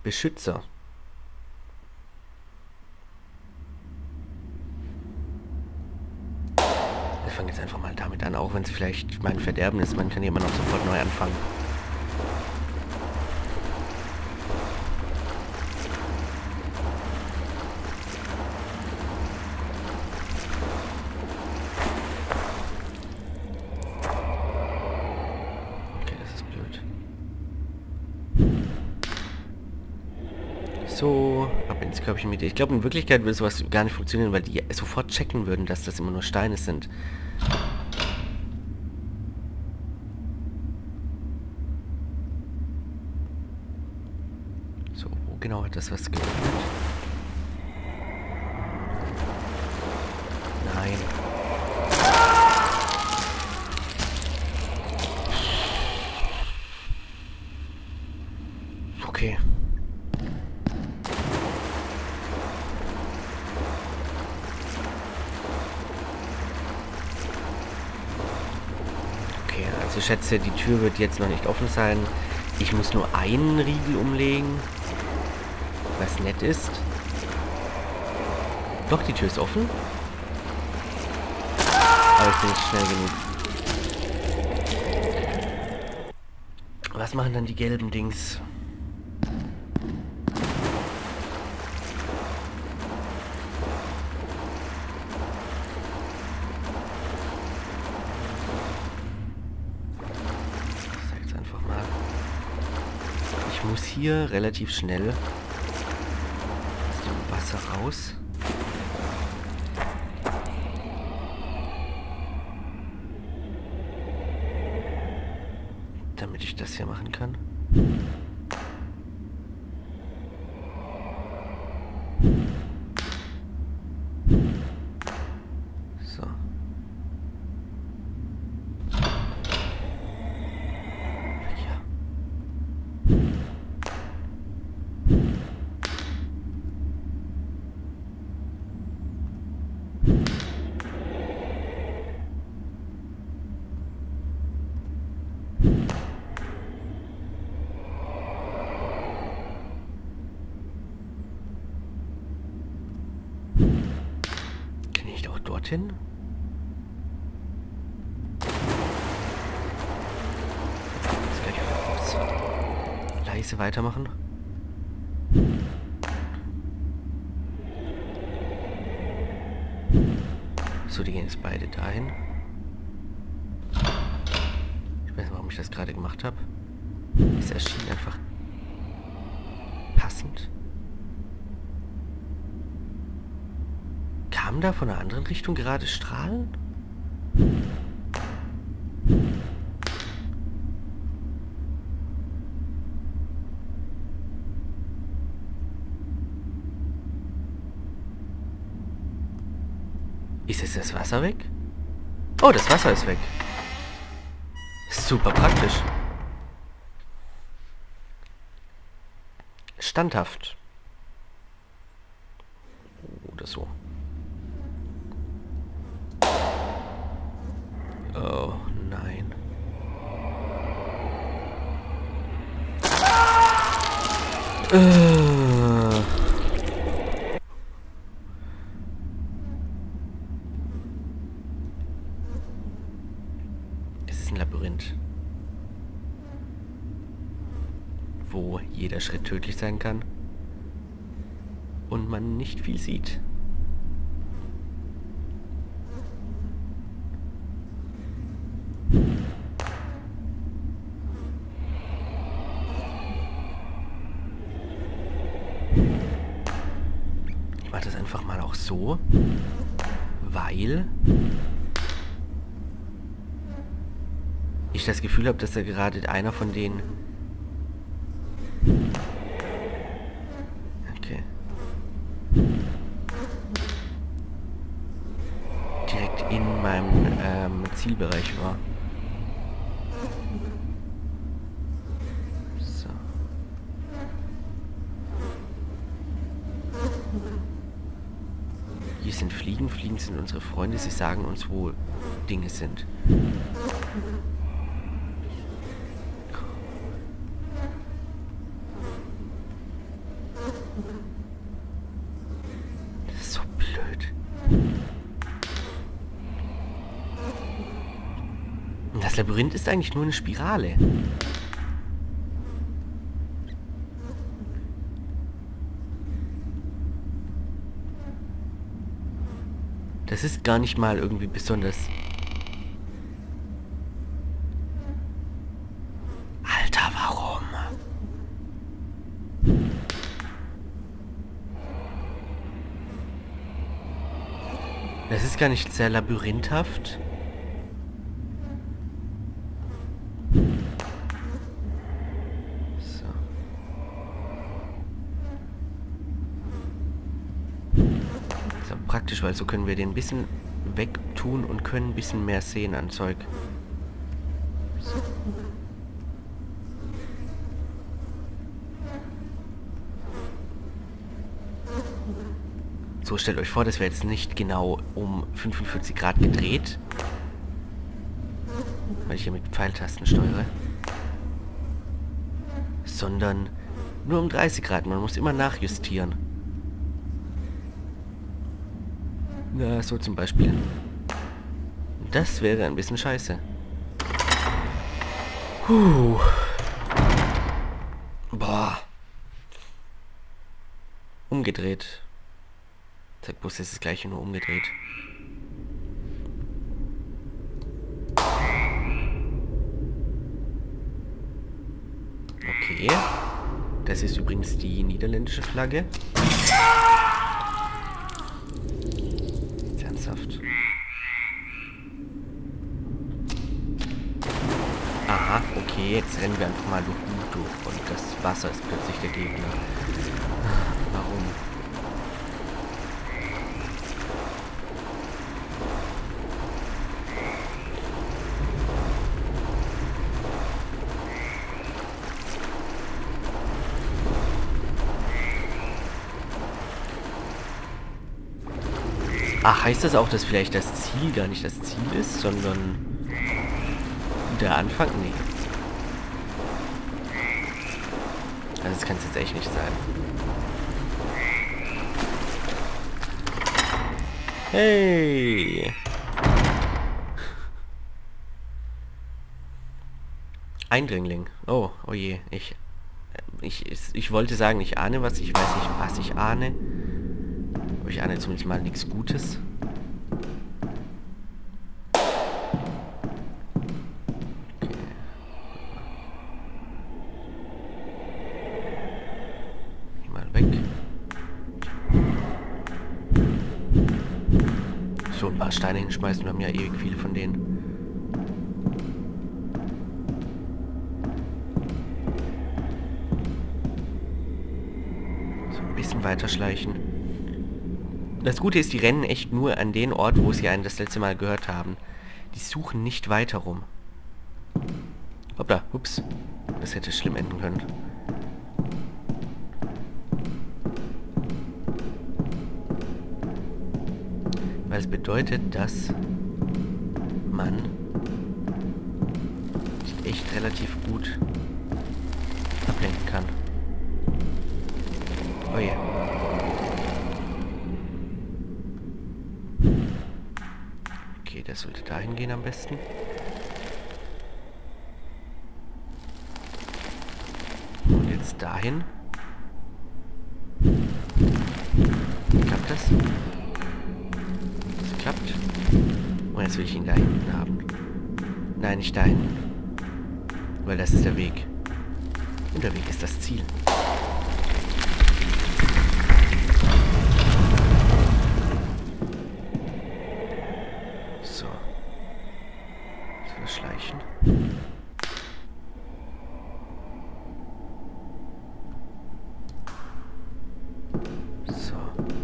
Beschützer. Wir fangen jetzt einfach mal damit an, auch wenn es vielleicht mein Verderben ist. Man kann ja immer noch sofort neu anfangen. Okay, das ist blöd. So, ab ins Körbchen mit dir. Ich glaube, in Wirklichkeit würde sowas gar nicht funktionieren, weil die sofort checken würden, dass das immer nur Steine sind. So, wo genau hat das was geöffnet? Nein. Okay. Okay, also ich schätze, die Tür wird jetzt noch nicht offen sein. Ich muss nur einen Riegel umlegen, was nett ist. Doch, die Tür ist offen. Aber ich bin nicht schnell genug. Was machen dann die gelben Dings? Ich sag's einfach mal. Ich muss hier relativ schnell aus dem Wasser raus. Damit ich das hier machen kann. So. Ja. Kann ich auch dorthin? Jetzt gleich wieder raus. Leise weitermachen. So, die gehen jetzt beide dahin. Ich weiß nicht, warum ich das gerade gemacht habe. Es erschien einfach passend. Kamen da von einer anderen Richtung gerade Strahlen? Ist jetzt das Wasser weg? Oh, das Wasser ist weg. Super praktisch. Standhaft. Oder so. Oh nein. Es ist ein Labyrinth, wo jeder Schritt tödlich sein kann und man nicht viel sieht. Ich mache das einfach mal auch so, weil ich das Gefühl habe, dass da gerade einer von denen... Okay. Direkt in meinem Zielbereich war. So. Hier sind Fliegen. Fliegen sind unsere Freunde. Sie sagen uns, wo Dinge sind. Das Labyrinth ist eigentlich nur eine Spirale. Das ist gar nicht mal irgendwie besonders... Alter, warum? Das ist gar nicht sehr labyrinthhaft. So. Ist auch praktisch, weil so können wir den ein bisschen wegtun und können ein bisschen mehr sehen an Zeug. So. So, stellt euch vor, das wäre jetzt nicht genau um 45 Grad gedreht, weil ich hier mit Pfeiltasten steuere, sondern nur um 30 Grad. Man muss immer nachjustieren. Na, so zum Beispiel. Das wäre ein bisschen scheiße. Boah. Umgedreht. Der Bus ist das gleiche, nur umgedreht. Okay. Das ist übrigens die niederländische Flagge. Ernsthaft. Aha, okay, jetzt rennen wir einfach mal durch und das Wasser ist plötzlich der Gegner. Warum? Ach, heißt das auch, dass vielleicht das Ziel gar nicht das Ziel ist, sondern der Anfang? Nee. Also das kann es jetzt echt nicht sein. Hey! Eindringling. Oh, oh je. Ich wollte sagen, ich ahne was. Ich weiß nicht, was ich ahne. Aber ich ahne zumindest mal nichts Gutes. Okay. Mal weg. So, ein paar Steine hinschmeißen. Wir haben ja ewig viele von denen. So, ein bisschen weiter schleichen. Das Gute ist, die rennen echt nur an den Ort, wo sie einen das letzte Mal gehört haben. Die suchen nicht weiter rum. Hoppla, ups. Das hätte schlimm enden können. Weil es bedeutet, dass man sich echt relativ gut ablenken kann. Oh je. Okay, das sollte dahin gehen am besten. Und jetzt dahin. Klappt das? Das klappt. Und jetzt will ich ihn da hinten haben. Nein, nicht da hinten. Weil das ist der Weg. Und der Weg ist das Ziel. So. So schleichen. So.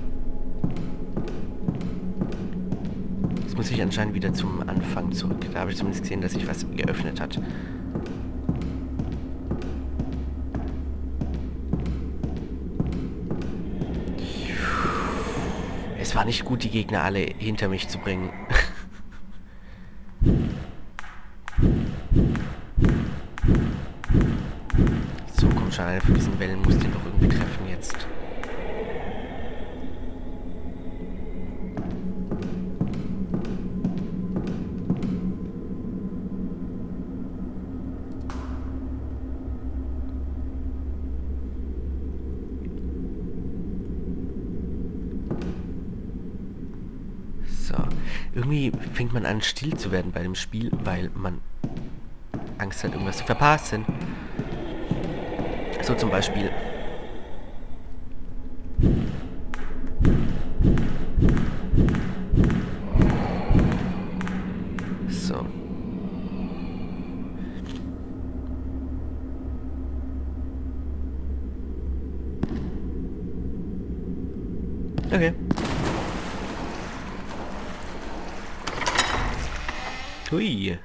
Jetzt muss ich anscheinend wieder zum Anfang zurück. Da habe ich zumindest gesehen, dass sich was geöffnet hat. Es war nicht gut, die Gegner alle hinter mich zu bringen. So, komm schon, einer von diesen Wellen muss den doch irgendwie treffen jetzt. So. Irgendwie fängt man an, still zu werden bei dem Spiel, weil man Angst hat, irgendwas zu verpassen. So zum Beispiel. So. Okay. Hui.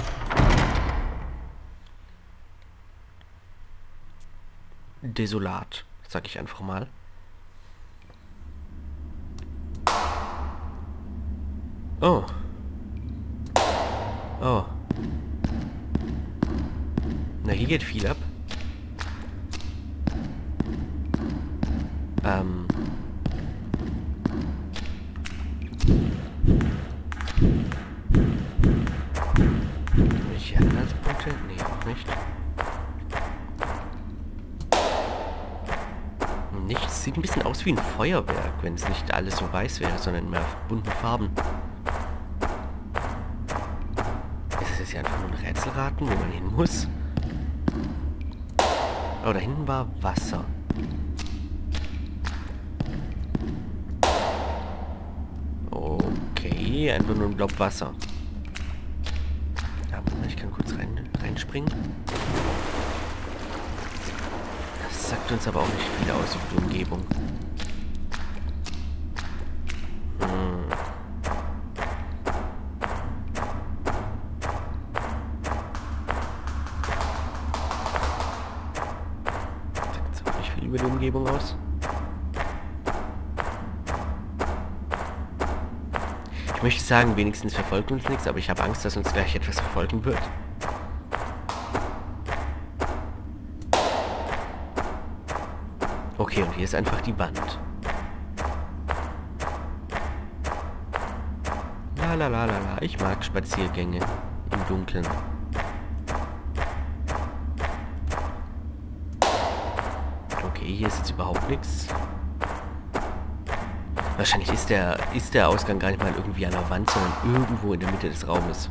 Desolat, sag ich einfach mal. Oh. Oh. Na, hier geht viel ab. Welche Anhaltspunkte? Nee, auch nicht. Nichts. Sieht ein bisschen aus wie ein Feuerwerk, wenn es nicht alles so weiß wäre, sondern mehr bunten Farben. Ist es jetzt ja einfach nur ein Rätselraten, wo man hin muss? Oh, da hinten war Wasser. Okay, einfach nur ein Blob Wasser. Ja, ich kann kurz reinspringen. Das sagt uns aber auch nicht viel aus über die Umgebung. Sagt auch nicht viel über die Umgebung aus. Ich möchte sagen, wenigstens verfolgt uns nichts, aber ich habe Angst, dass uns gleich etwas verfolgen wird. Okay, und hier ist einfach die Wand. La la la la la, ich mag Spaziergänge im Dunkeln. Okay, hier ist jetzt überhaupt nichts. Wahrscheinlich ist der Ausgang gar nicht mal irgendwie an der Wand, sondern irgendwo in der Mitte des Raumes.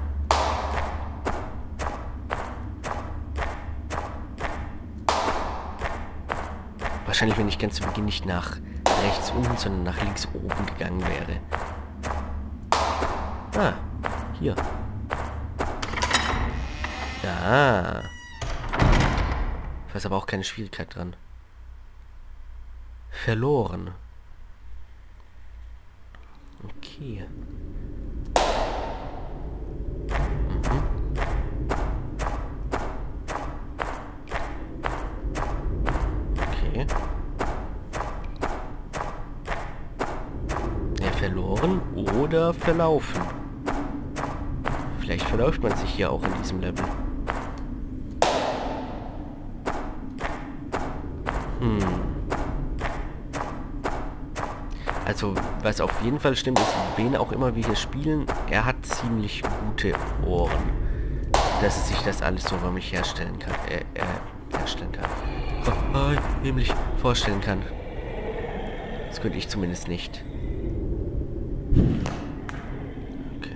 Wahrscheinlich, wenn ich ganz zu Beginn nicht nach rechts unten, sondern nach links oben gegangen wäre. Ah, hier. Ja. Ich weiß aber auch keine Schwierigkeit dran. Verloren. Okay. Okay. Ja, verloren oder verlaufen. Vielleicht verläuft man sich hier auch in diesem Level. Also, was auf jeden Fall stimmt, ist, wen auch immer wir hier spielen, er hat ziemlich gute Ohren. Dass es sich das alles so über mich herstellen kann. Nämlich vorstellen kann. Das könnte ich zumindest nicht. Okay.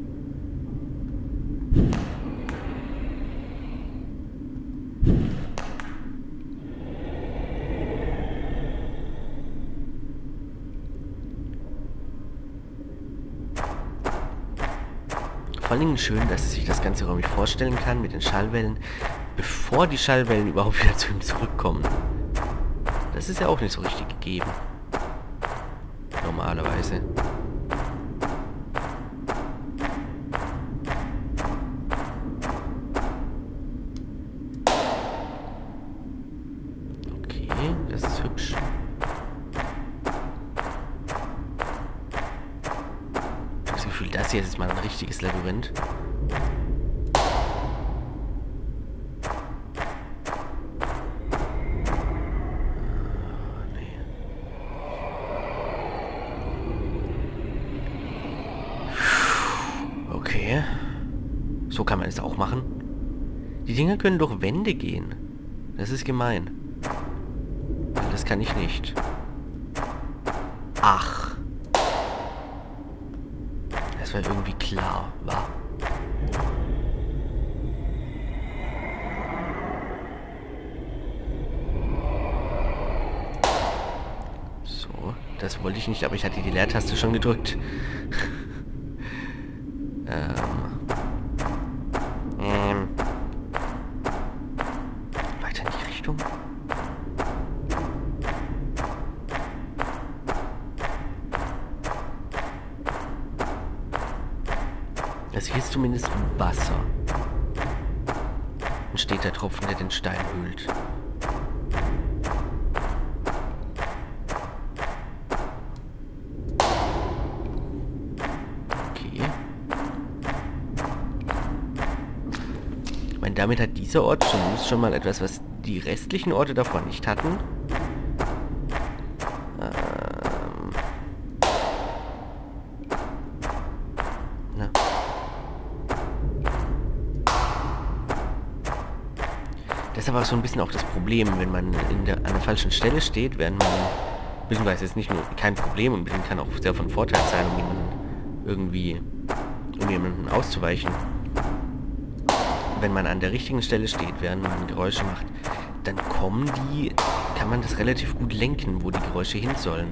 Vor allen Dingen schön, dass es sich das Ganze räumlich vorstellen kann mit den Schallwellen, bevor die Schallwellen überhaupt wieder zu ihm zurückkommen. Das ist ja auch nicht so richtig gegeben. Normalerweise. Okay, das ist hübsch. Ich habe das Gefühl, das hier ist jetzt mal ein richtiges Labyrinth. Okay. So kann man es auch machen. Die Dinger können durch Wände gehen. Das ist gemein. Das kann ich nicht. Ach. Das war irgendwie klar, war. So, das wollte ich nicht, aber ich hatte die Leertaste schon gedrückt. Weiter in die Richtung. Also hier ist zumindest Wasser. Und steht der Tropfen, der den Stein höhlt. Okay. Ich meine, damit hat dieser Ort zumindest schon mal etwas, was die restlichen Orte davon nicht hatten. Na. Das ist aber so ein bisschen auch das Problem, wenn man an der falschen Stelle steht, während man, beziehungsweise ist nicht nur kein Problem und kann auch sehr von Vorteil sein, um jemanden auszuweichen. Wenn man an der richtigen Stelle steht, während man Geräusche macht, dann kann man das relativ gut lenken, wo die Geräusche hin sollen.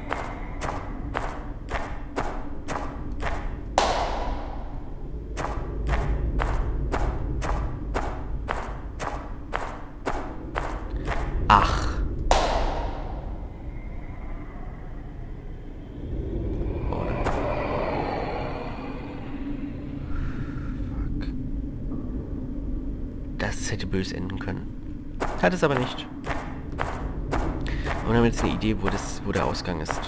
Ach. Oder? Fuck. Das hätte böse enden können. Hat es aber nicht. Und wir haben jetzt eine Idee, wo der Ausgang ist.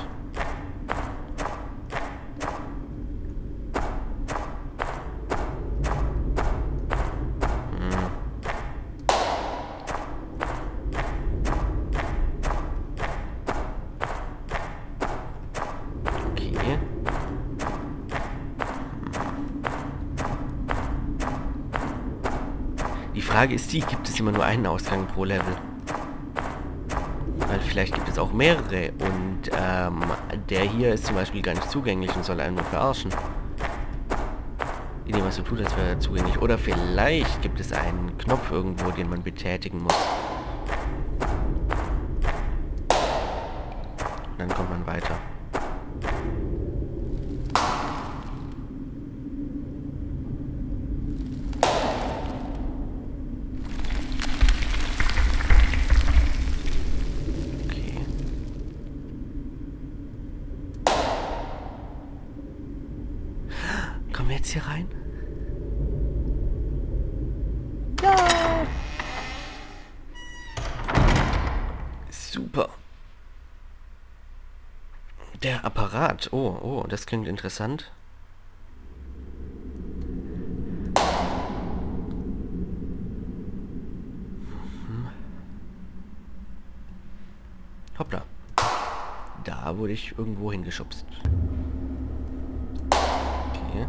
Die Frage ist die, gibt es immer nur einen Ausgang pro Level? Weil vielleicht gibt es auch mehrere und der hier ist zum Beispiel gar nicht zugänglich und soll einen nur verarschen. Indem er so tut, als wäre er zugänglich. Oder vielleicht gibt es einen Knopf irgendwo, den man betätigen muss. Und dann kommt man weiter. Kommen wir jetzt hier rein? Ja! Super. Der Apparat. Oh, das klingt interessant. Hoppla. Da wurde ich irgendwo hingeschubst. Okay.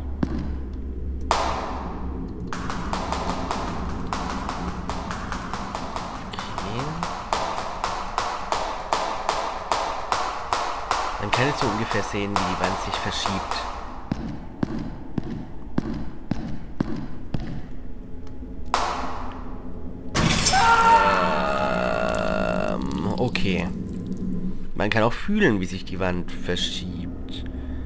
Man kann jetzt so ungefähr sehen, wie die Wand sich verschiebt. Okay. Man kann auch fühlen, wie sich die Wand verschiebt.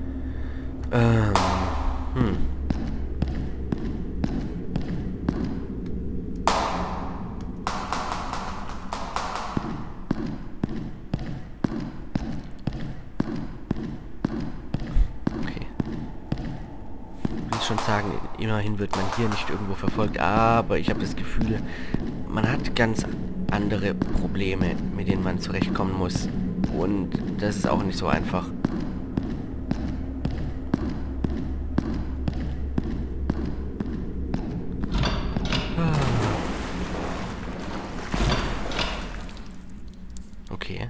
Schon sagen, immerhin wird man hier nicht irgendwo verfolgt, aber ich habe das Gefühl, man hat ganz andere Probleme, mit denen man zurechtkommen muss. Und das ist auch nicht so einfach. Okay.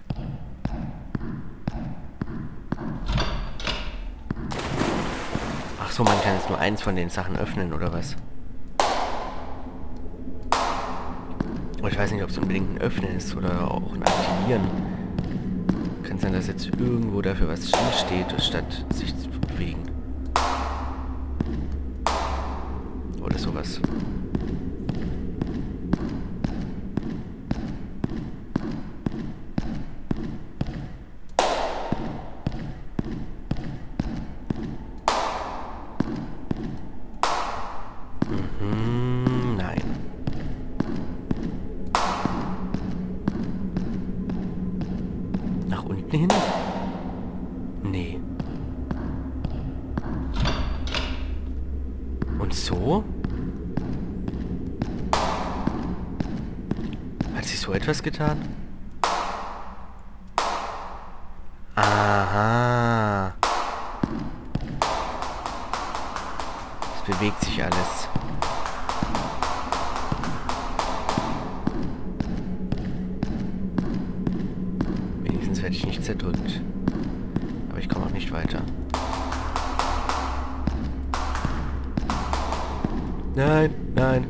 Ach so, man kann jetzt nur eins von den Sachen öffnen, oder was? Aber ich weiß nicht, ob es unbedingt ein Öffnen ist oder auch ein Aktivieren. Kann sein, dass jetzt irgendwo dafür was steht, statt sich zu bewegen. oder sowas. Nein. Nach unten hin? Nee. Und so? Hat sie so etwas getan? Aha. Es bewegt sich alles. Wenigstens werde ich nicht zerdrückt. Aber ich komme auch nicht weiter. Nein, nein.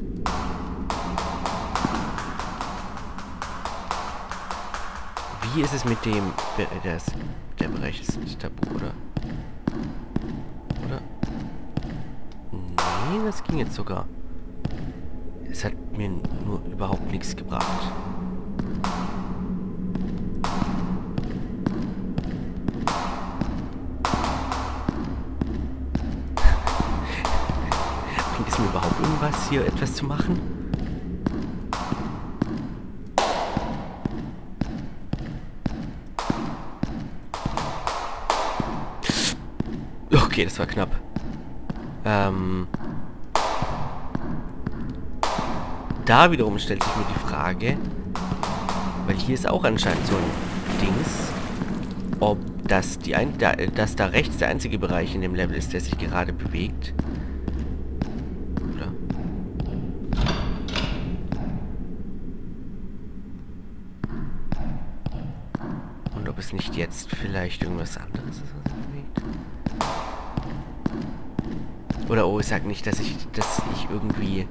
Wie ist es mit dem... Der Bereich ist nicht tabu, oder? Oder? Nee, das ging jetzt sogar. Es hat mir nur überhaupt nichts gebracht. Bringt es mir überhaupt irgendwas, hier etwas zu machen? Okay, das war knapp. Da wiederum stellt sich mir die Frage, weil hier ist auch anscheinend so ein Dings, ob das dass da rechts der einzige Bereich in dem Level ist, der sich gerade bewegt. Oder? Und ob es nicht jetzt vielleicht irgendwas anderes ist, was sich bewegt. Oder oh, ich sag nicht, dass ich irgendwie...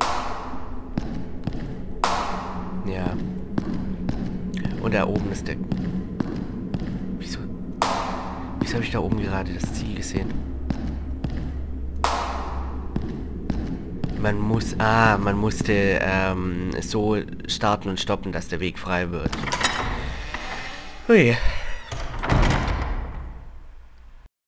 Ja. Und da oben ist der... Wieso habe ich da oben gerade das Ziel gesehen? Man musste so starten und stoppen, dass der Weg frei wird. Ui.